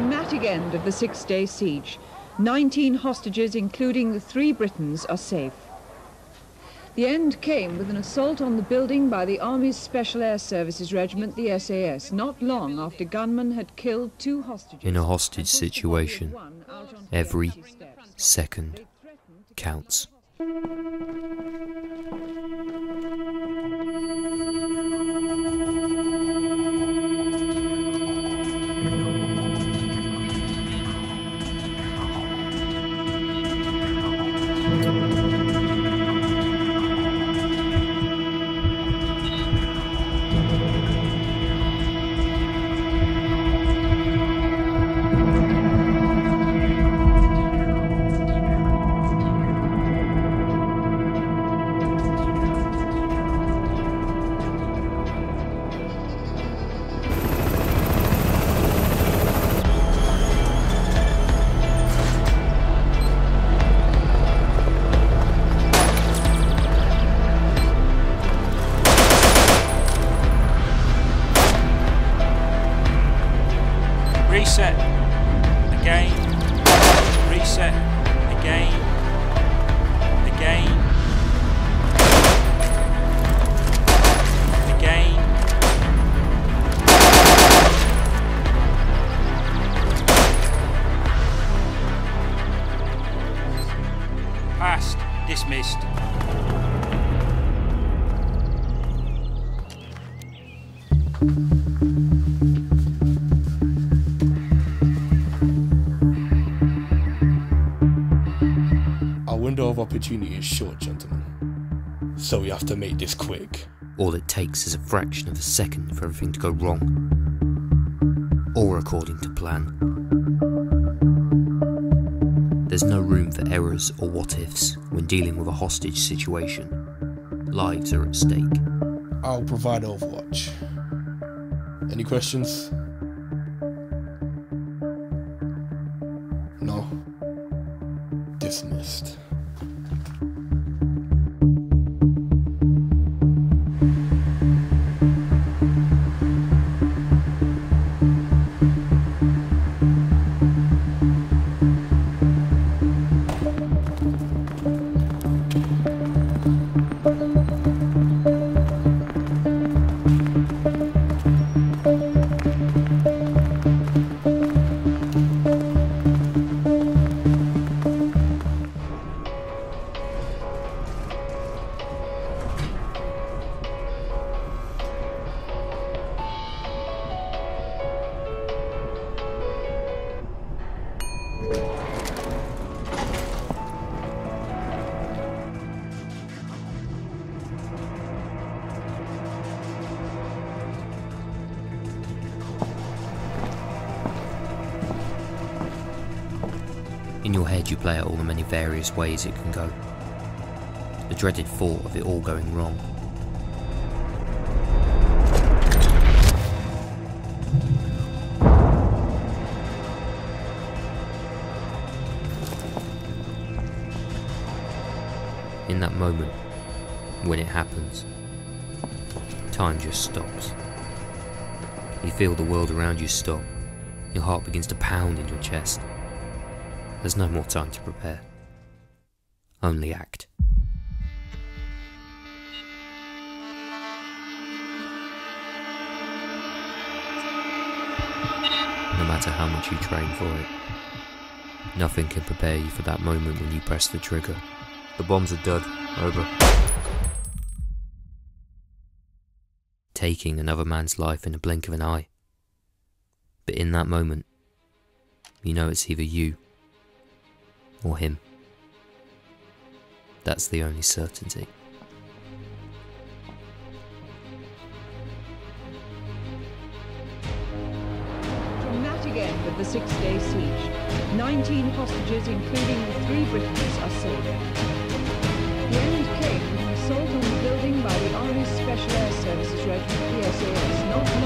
Dramatic end of the 6-day siege. 19 hostages, including the 3 Britons, are safe. The end came with an assault on the building by the Army's Special Air Services Regiment, the SAS, not long after gunmen had killed 2 hostages. In a hostage situation, every second counts. Reset again, reset again, again, again. Passed, dismissed. Window of opportunity is short, gentlemen. So we have to make this quick. All it takes is a fraction of a second for everything to go wrong. Or according to plan. There's no room for errors or what-ifs when dealing with a hostage situation. Lives are at stake. I'll provide overwatch. Any questions? No? Dismissed. In your head you play out all the many various ways it can go. The dreaded thought of it all going wrong. In that moment, when it happens, time just stops. You feel the world around you stop. Your heart begins to pound in your chest. There's no more time to prepare. Only act. No matter how much you train for it, nothing can prepare you for that moment when you press the trigger. The bombs are dud. Over. Taking another man's life in a blink of an eye. But in that moment, you know it's either you or him. That's the only certainty. Dramatic end of the 6-day siege. 19 hostages, including the 3 Britons, are safe. The end came with an assault on the building by the Army's Special Air Services Regiment, the SAS, not